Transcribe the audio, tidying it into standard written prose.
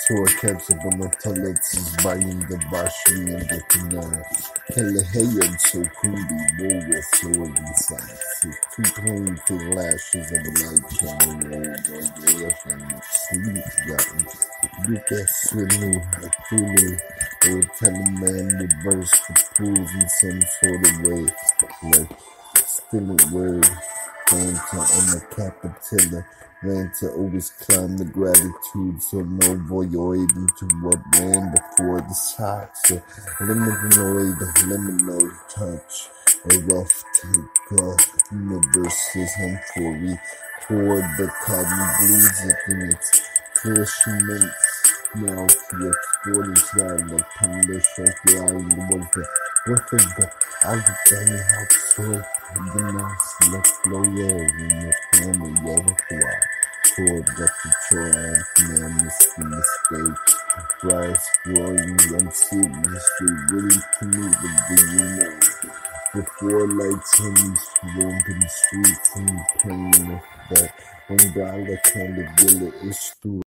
Torkelsebana talatsız bayında başlayınca kına Keleheyan so kundi boga so inside. Two painful lashes of a light shining over and sleep gotten. Look at Sydney, truly, or tell a man reverse the pools in some sort of way, like still a word. Ranta on the capitilla, Ranta always climb the gratitude, so no void into what ran before the shock. So liminal touch, a rough take off. Universe is home for we toward the cotton bleeds it in its crushments. Now for exporting side like thunder strike the island was the worth of the Alabama hot soil. The mouse let flow in the family overflow. Toward the future man the mistake. Rise growing unseriously willing to meet the know. Before lights on these romping streets and plain of that when dollar kind of villa is through.